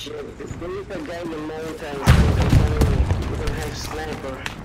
Yeah, delete the game in mountains. You can have sniper.